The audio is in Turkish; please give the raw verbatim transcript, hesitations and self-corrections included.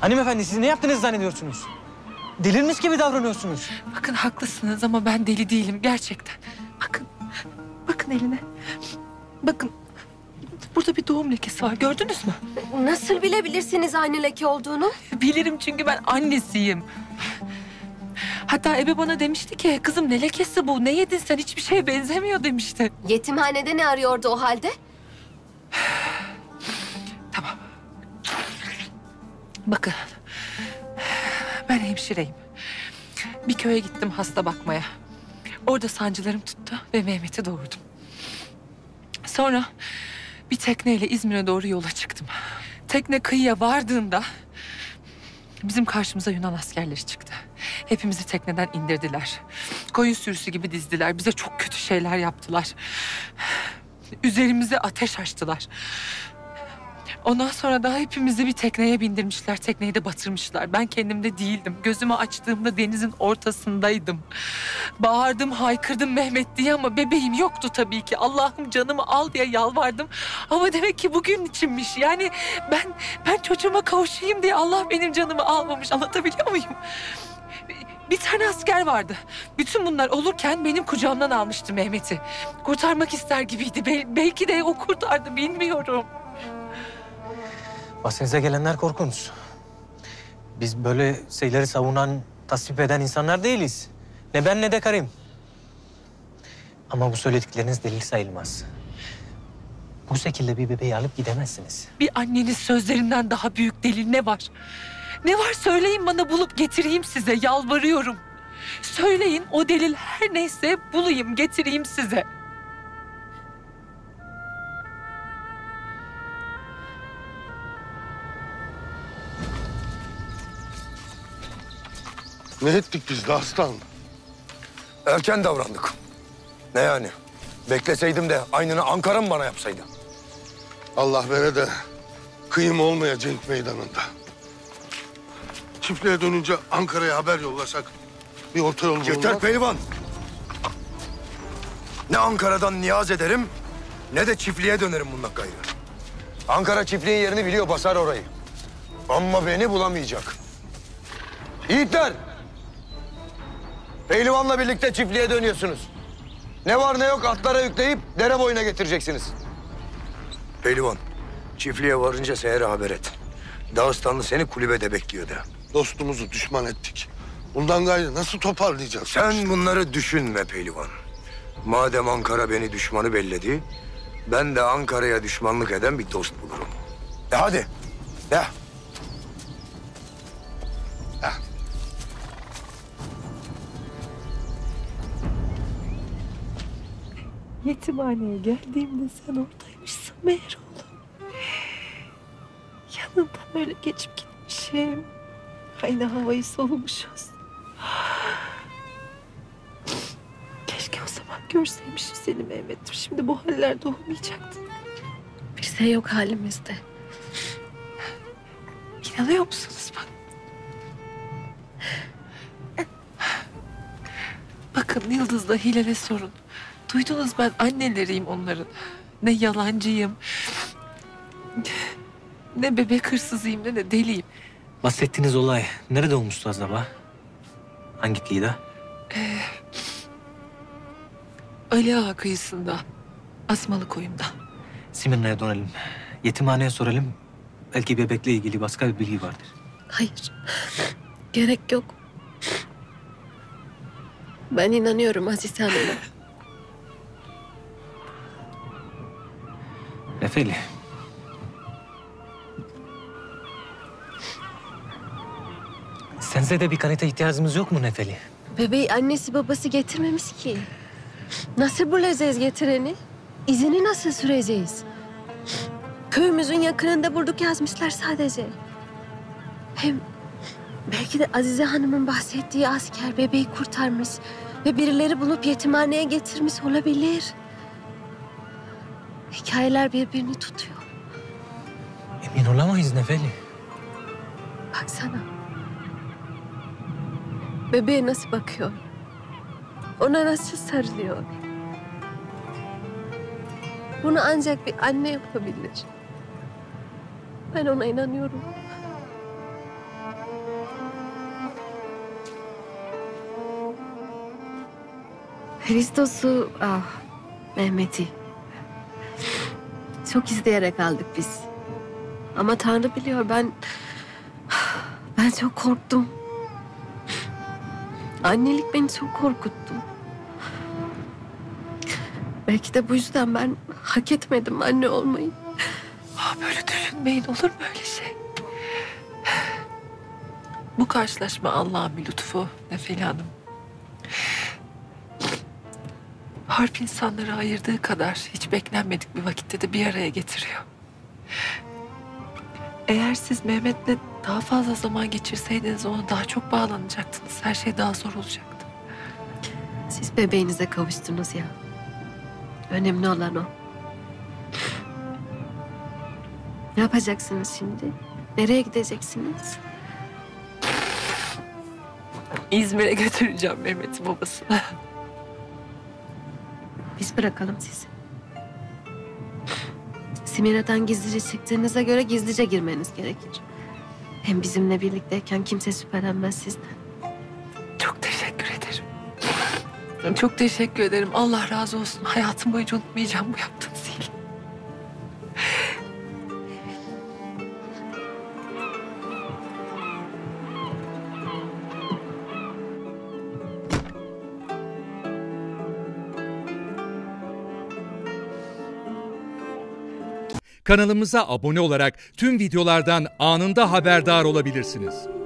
Hanımefendi siz ne yaptınız zannediyorsunuz? Delirmiş gibi davranıyorsunuz. Bakın haklısınız ama ben deli değilim gerçekten. Bakın, bakın eline. Bakın, burada bir doğum lekesi var. Gördünüz mü? Nasıl bilebilirsiniz aynı leke olduğunu? Bilirim çünkü ben annesiyim. Hatta Ebe bana demişti ki, kızım ne lekesi bu? Ne yedin sen? Hiçbir şeye benzemiyor demişti. Yetimhanede ne arıyordu o halde? Tamam. Bakın, ben hemşireyim. Bir köye gittim hasta bakmaya. Orada sancılarım tuttu ve Mehmet'i doğurdum. Sonra bir tekneyle İzmir'e doğru yola çıktım. Tekne kıyıya vardığında bizim karşımıza Yunan askerleri çıktı. Hepimizi tekneden indirdiler. Koyun sürüsü gibi dizdiler. Bize çok kötü şeyler yaptılar. Üzerimize ateş açtılar. Ondan sonra da hepimizi bir tekneye bindirmişler. Tekneyi de batırmışlar. Ben kendimde değildim. Gözümü açtığımda denizin ortasındaydım. Bağırdım, haykırdım Mehmet diye ama bebeğim yoktu tabii ki. Allah'ım canımı al diye yalvardım. Ama demek ki bugün içinmiş. Yani ben ben çocuğuma kavuşayım diye Allah benim canımı almamış. Anlatabiliyor muyum? Bir tane asker vardı. Bütün bunlar olurken benim kucağımdan almıştı Mehmet'i. Kurtarmak ister gibiydi. Bel belki de o kurtardı, bilmiyorum. Bahsinize gelenler korkunç. Biz böyle şeyleri savunan, tasvip eden insanlar değiliz. Ne ben ne de karım. Ama bu söyledikleriniz delil sayılmaz. Bu şekilde bir bebeği alıp gidemezsiniz. Bir annenin sözlerinden daha büyük delil ne var? Ne var söyleyin bana, bulup getireyim size, yalvarıyorum. Söyleyin, o delil her neyse bulayım, getireyim size. Ne ettik biz de aslan? Erken davrandık. Ne yani? Bekleseydim de aynını Ankara mı bana yapsaydı? Allah vere de kıyım olmaya cenk meydanında. Çiftliğe dönünce Ankara'ya haber yollasak bir orta yol bulunmaz. Yeter pehlivan. Ne Ankara'dan niyaz ederim, ne de çiftliğe dönerim bundan gayrı. Ankara çiftliğin yerini biliyor, basar orayı. Ama beni bulamayacak. Yiğitler! Pehlivanla birlikte çiftliğe dönüyorsunuz. Ne var ne yok atlara yükleyip dere boyuna getireceksiniz. Pehlivan, çiftliğe varınca Seher'e haber et. Dağıstanlı seni kulübede bekliyor de. Dostumuzu düşman ettik. Bundan gayrı nasıl toparlayacağız? Sen bunları düşünme pehlivan. Madem Ankara beni düşmanı belledi, ben de Ankara'ya düşmanlık eden bir dost bulurum. E hadi, de. Yetimhaneye geldiğimde sen oradaymışsın meğer oğlum. Yanından öyle geçip gitmişim. Aynı havayı solumuşuz. Keşke o zaman görseymişim seni Mehmet'im. Şimdi bu hallerde olmayacaktın. Bir şey yok halimizde. İnanıyor musunuz bak? Bakın Yıldız'la Hilal'e sorun. Duydunuz, ben anneleriyim onların. Ne yalancıyım, ne bebek hırsızıyım, ne de deliyim. Bahsettiğiniz olay nerede olmuştu acaba? Hangi kıyıda? Ee, Ali Ağa kıyısında, Asmalı Koyun'da. Simirna'ya dönelim. Yetimhaneye soralım. Belki bebekle ilgili başka bir bilgi vardır. Hayır. Gerek yok. Ben inanıyorum Azize Hanım'a. Nefeli. Sense de bir kanıta ihtiyacımız yok mu Nefeli? Bebeği annesi babası getirmemiş ki. Nasıl bulacağız getireni? İzini nasıl süreceğiz? Köyümüzün yakınında bulduk yazmışlar sadece. Hem belki de Azize Hanım'ın bahsettiği asker bebeği kurtarmış ve birileri bulup yetimhaneye getirmiş olabilir. Hikayeler birbirini tutuyor. Emin olamayız Nefeli. Baksana. Bebeğe nasıl bakıyor? Ona nasıl sarılıyor? Bunu ancak bir anne yapabilir. Ben ona inanıyorum. Kristos'u, ah, Mehmet'i çok isteyerek aldık biz. Ama Tanrı biliyor ben, ben çok korktum. Annelik beni çok korkuttu. Belki de bu yüzden ben hak etmedim anne olmayı. Ah, böyle düşünmeyin, olur mu öyle şey? Bu karşılaşma Allah'ın bir lütfu Nefeli Hanım. Harp insanları ayırdığı kadar hiç beklenmedik bir vakitte de bir araya getiriyor. Eğer siz Mehmet'le daha fazla zaman geçirseydiniz ona daha çok bağlanacaktınız. Her şey daha zor olacaktı. Siz bebeğinize kavuştunuz ya. Önemli olan o. Ne yapacaksınız şimdi? Nereye gideceksiniz? İzmir'e götüreceğim Mehmet'in babasını. Biz bırakalım sizi. Simira'dan gizlice çıktığınıza göre gizlice girmeniz gerekir. Hem bizimle birlikteyken kimse şüphelenmez sizden. Çok teşekkür ederim. Çok teşekkür ederim. Allah razı olsun. Hayatım boyunca unutmayacağım bu yaptığınız iyiliği. Kanalımıza abone olarak tüm videolardan anında haberdar olabilirsiniz.